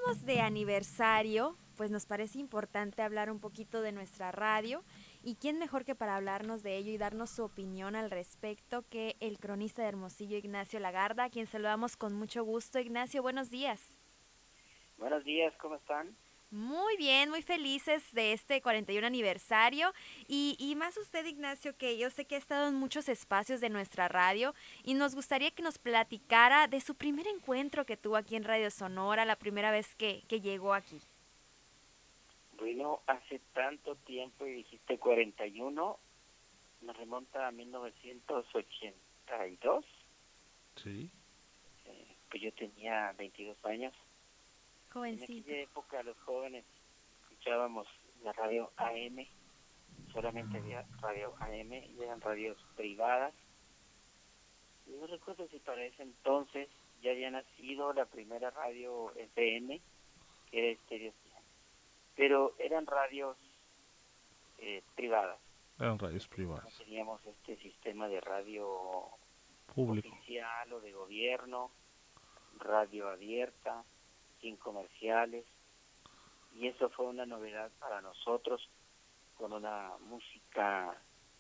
estamos de aniversario, pues nos parece importante hablar un poquito de nuestra radio. ¿Y quién mejor que para hablarnos de ello y darnos su opinión al respecto que el cronista de Hermosillo, Ignacio Lagarda, a quien saludamos con mucho gusto? Ignacio, buenos días. Buenos días, ¿cómo están? Muy bien, muy felices de este 41 aniversario y más usted, Ignacio, que yo sé que ha estado en muchos espacios de nuestra radio y nos gustaría que nos platicara de su primer encuentro que tuvo aquí en Radio Sonora, la primera vez que llegó aquí. Bueno, hace tanto tiempo y dijiste 41, nos remonta a 1982, Sí. pues yo tenía 22 años. En Jovencito. aquella época los jóvenes escuchábamos la radio AM, solamente había radio AM y eran radios privadas. Y no recuerdo si para ese entonces ya había nacido la primera radio FM, que era Estéreo 100, pero eran radios privadas. Eran radios No privadas. teníamos este sistema de radio Público. oficial o de gobierno, radio abierta, sin comerciales, y eso fue una novedad para nosotros, con una música,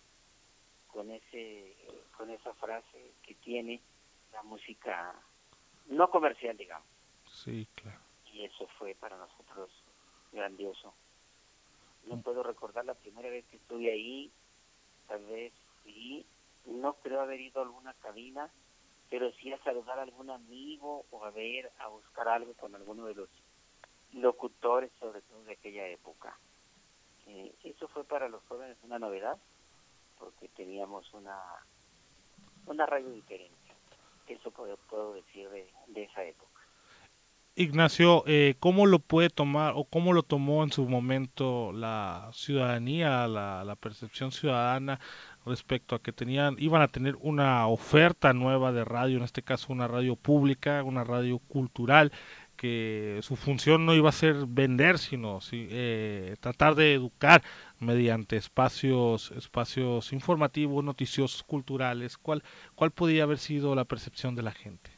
con esa frase que tiene la música no comercial, digamos, Sí, claro. y eso fue para nosotros grandioso. No puedo recordar la primera vez que estuve ahí, tal vez sí, no creo haber ido a alguna cabina, pero sí a saludar a algún amigo o a buscar algo con alguno de los locutores, sobre todo de aquella época. Eso fue para los jóvenes una novedad, porque teníamos una radio diferente. Eso puedo decir de esa época. Ignacio, ¿cómo lo puede tomar o cómo lo tomó en su momento la ciudadanía, la percepción ciudadana respecto a que iban a tener una oferta nueva de radio, en este caso una radio pública, una radio cultural, que su función no iba a ser vender, sino tratar de educar mediante espacios informativos, noticiosos, culturales? ¿Cuál podía haber sido la percepción de la gente?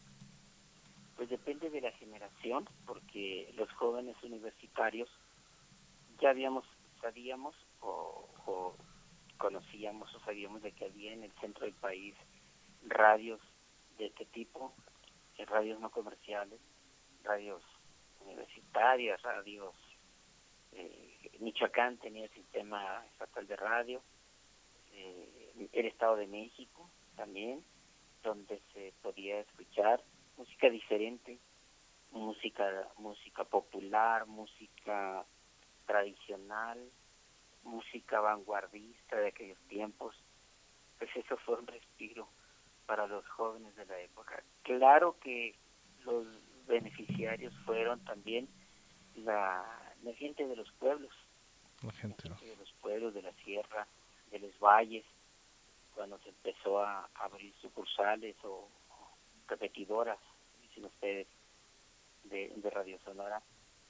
Pues depende de la generación, porque los jóvenes universitarios ya sabíamos o conocíamos o sabíamos de que había en el centro del país radios de este tipo, radios no comerciales, radios universitarias, radios, Michoacán tenía el sistema estatal de radio, el Estado de México también, donde se podía escuchar música diferente, música popular, música tradicional, música vanguardista de aquellos tiempos. Pues eso fue un respiro para los jóvenes de la época. Claro que los beneficiarios fueron también la gente de los pueblos, La la gente, ¿no? gente de los pueblos, de la sierra, de los valles, cuando se empezó a abrir sucursales o repetidoras, dicen ustedes, de Radio Sonora,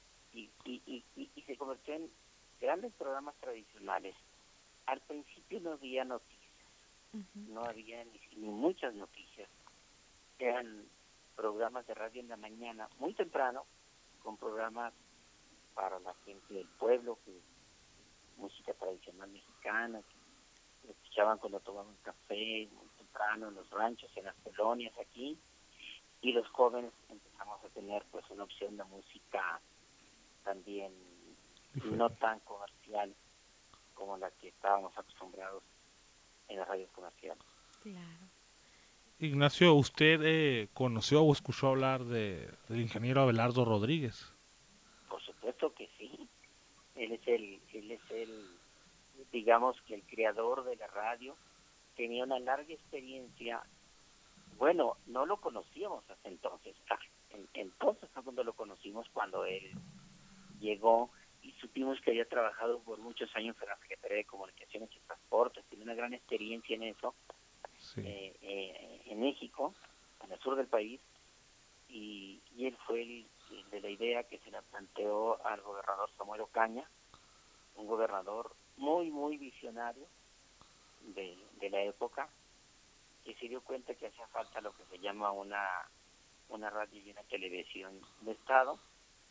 y se convirtió en grandes programas tradicionales. Al principio no había noticias, Ujú. no había ni muchas noticias. Eran programas de radio en la mañana, muy temprano, con programas para la gente del pueblo, música tradicional mexicana, que lo escuchaban cuando tomaban café, muy temprano, en los ranchos, en las colonias aquí, y los jóvenes empezamos a tener pues una opción de música también no Diferente. tan comercial como la que estábamos acostumbrados en las radios comerciales. Claro. Ignacio, ¿usted conoció o escuchó hablar del ingeniero Abelardo Rodríguez? Por supuesto que sí, él es digamos que el creador de la radio, tenía una larga experiencia. Bueno, no lo conocíamos hasta entonces. Entonces fue cuando lo conocimos, cuando él llegó y supimos que había trabajado por muchos años en la Secretaría de Comunicaciones y Transportes, tiene una gran experiencia en eso, Sí. en México, en el sur del país, y él fue el de la idea que se la planteó al gobernador Samuel Ocaña, un gobernador muy, muy visionario de la época, que se dio cuenta que hacía falta lo que se llama una radio y una televisión de Estado,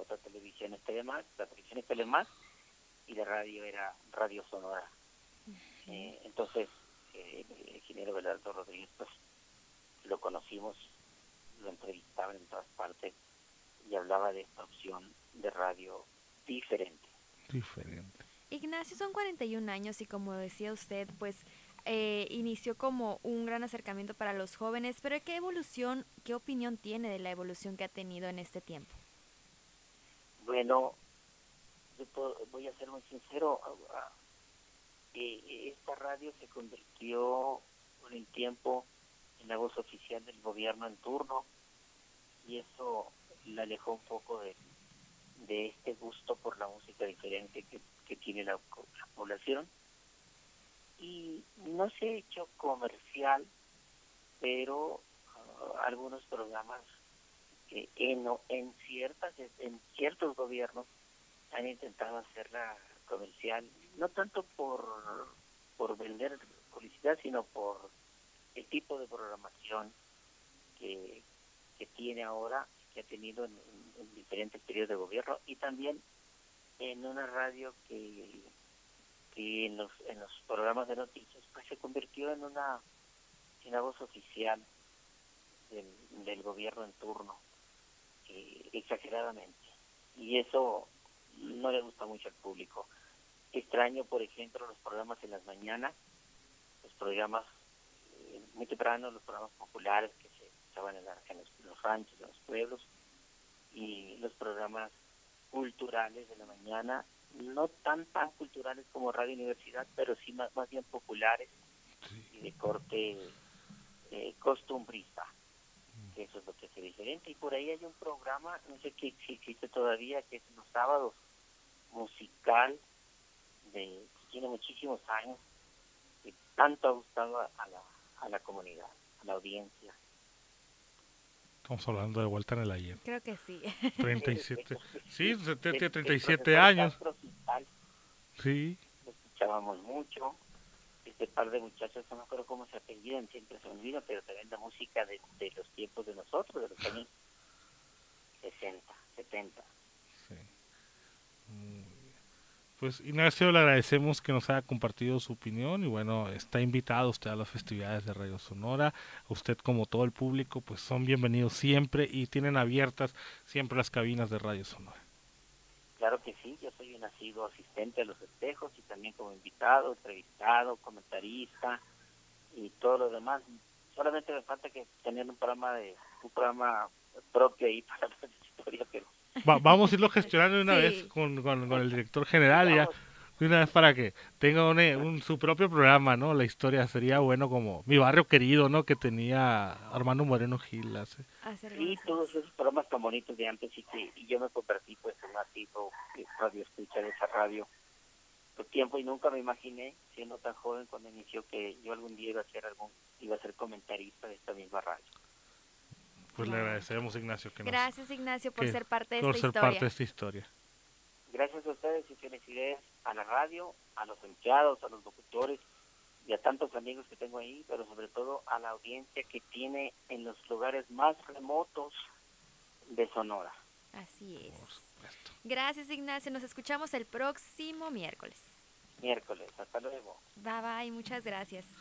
otra televisión es Telemax, la televisión es Telemax y la radio era Radio Sonora. Entonces, el ingeniero Belardo Rodríguez, pues lo conocimos, lo entrevistaban en todas partes y hablaba de esta opción de radio diferente. Diferente. Ignacio, son 41 años y como decía usted, pues inició como un gran acercamiento para los jóvenes, pero qué opinión tiene de la evolución que ha tenido en este tiempo? Bueno, voy a ser muy sincero, esta radio se convirtió con el tiempo en la voz oficial del gobierno en turno y eso la alejó un poco de este gusto por la música diferente que tiene la población. Y no se ha hecho comercial, pero algunos programas en ciertos gobiernos han intentado hacerla comercial, no tanto por vender publicidad, sino por el tipo de programación que tiene ahora, que ha tenido en diferentes periodos de gobierno, y también en una radio que en los programas de noticias pues se convirtió en una voz oficial del gobierno en turno, exageradamente, y eso no le gusta mucho al público. Extraño, por ejemplo, los programas en las mañanas, los programas muy temprano, los programas populares que se estaban en los ranchos, en los pueblos, y los programas culturales de la mañana, no tan culturales como Radio Universidad, pero sí más bien populares y de corte costumbrista. Eso es lo que hace diferente. Y por ahí hay un programa, no sé si existe todavía, que es los sábados, musical, que tiene muchísimos años, que tanto ha gustado a la comunidad, a la audiencia. Estamos hablando de Vuelta en el Ayer. Creo que sí. 37. Sí, tiene 37 años. Sí. Lo escuchábamos mucho. Este par de muchachos, no me acuerdo cómo se apellidan, siempre se me olvida, pero también la música de los tiempos de nosotros, de los años 60, 70. Sí. Pues Ignacio, le agradecemos que nos haya compartido su opinión y bueno, está invitado usted a las festividades de Radio Sonora. Usted, como todo el público, pues son bienvenidos siempre y tienen abiertas siempre las cabinas de Radio Sonora. Claro que sí, yo soy un asiduo asistente a los festejos y también como invitado, entrevistado, comentarista y todo lo demás. Solamente me falta que tener un programa propio ahí para la historia, pero Vamos a irlo gestionando de una Sí. vez con el director general ya, de una vez para que tenga su propio programa, ¿no? La historia sería bueno como Mi Barrio Querido, ¿no? Que tenía Armando Moreno Gil hace. Sí, todos esos programas tan bonitos de antes y yo me convertí pues en un asiduo radio escucha de esa radio por tiempo y nunca me imaginé, siendo tan joven cuando inició, que yo algún día iba a ser comentarista de esta misma radio. Pues le agradecemos, Ignacio, que Gracias, Ignacio, por ser parte de por esta ser historia. parte de esta historia. Gracias a ustedes y felicidades a la radio, a los empleados, a los locutores y a tantos amigos que tengo ahí, pero sobre todo a la audiencia que tiene en los lugares más remotos de Sonora. Así es. Por supuesto. Gracias, Ignacio. Nos escuchamos el próximo miércoles. Miércoles, hasta luego. Bye bye, muchas gracias.